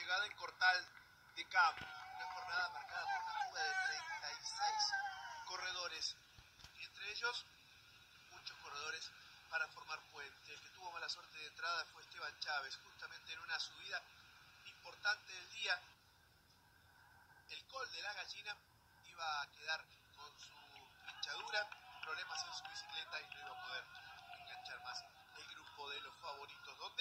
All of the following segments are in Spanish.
llegada en Cortal de Campo. Una jornada marcada por una fuga de 36 corredores. Y entre ellos, muchos corredores para formar puente. El que tuvo mala suerte de entrada fue Esteban Chávez, justamente en una subida importante del día. El col de la gallina iba a quedar con su pinchadura, problemas en su bicicleta y no iba a poder enganchar más el grupo de los favoritos, donde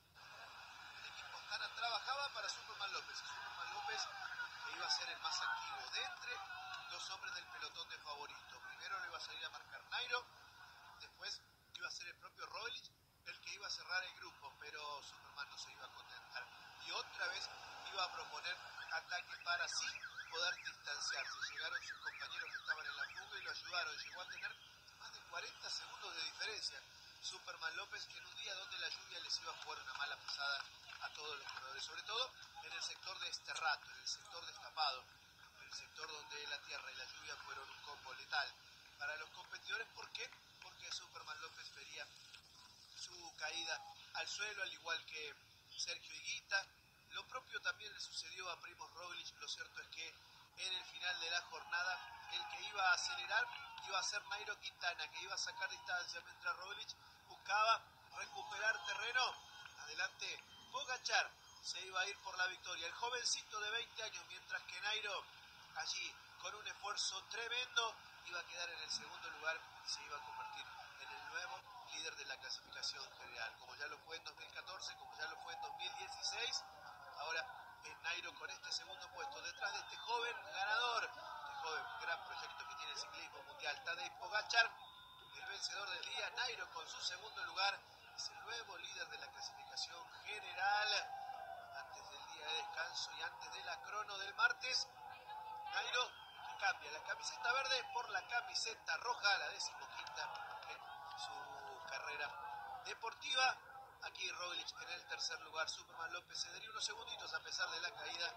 el equipo Astana trabajaba para Superman López. Superman López que iba a ser el más activo de entre dos hombres del pelotón de favoritos. Primero lo iba a salir a marcar Nairo, después iba a ser el propio Roglic el que iba a cerrar el grupo, pero Superman no se iba a contentar y otra vez iba a proponer ataques para así poder distanciarse. Llegaron sus compañeros que estaban en la fuga y lo ayudaron. Llegó a tener más de 40 segundos de diferencia Superman López, en un día donde la lluvia les iba a jugar una mala pasada a todos los corredores, sobre todo en el sector de Esterrato, en el sector destapado, en el sector donde la tierra y la lluvia fueron un combo letal para los competidores. ¿Por qué? Porque Superman López vería su caída al suelo, al igual que Sergio Higuita. Lo propio también le sucedió a Primož Roglic. Lo cierto es que en el final de la jornada el que iba a acelerar iba a ser Nairo Quintana, que iba a sacar distancia mientras Roglic buscaba recuperar terreno. Adelante Pogačar se iba a ir por la victoria, el jovencito de 20 años, mientras que Nairo allí con un esfuerzo tremendo iba a quedar en el segundo lugar y se iba a convertir en el nuevo líder de la clasificación general, como ya lo fue en 2014, como ya lo fue en 2016. Ahora es Nairo con este segundo puesto, detrás de este joven ganador, este joven gran proyecto que tiene el ciclismo mundial, Tadej Pogačar, el vencedor del día. Nairo con su segundo lugar es el nuevo líder de la clasificación general. Antes del día de descanso y antes de la crono del martes, Nairo cambia la camiseta verde por la camiseta roja, la 15ª en su carrera deportiva. Aquí Roglic en el tercer lugar. Superman López cedería unos segunditos a pesar de la caída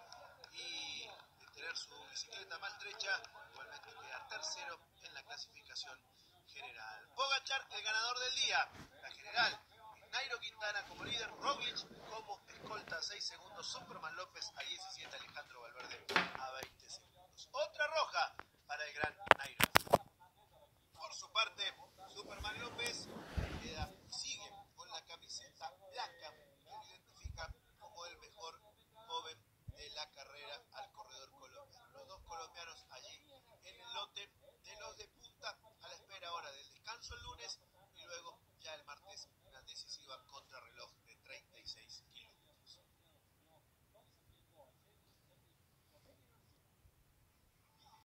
y de tener su bicicleta maltrecha. Igualmente queda tercero en la clasificación general. Pogačar, el ganador del día. La general, Nairo Quintana como líder, Roglic como escolta a 6 segundos, Superman López a 17, Alejandro Valverde a 20 segundos. Otra roja para el gran Nairo. Por su parte,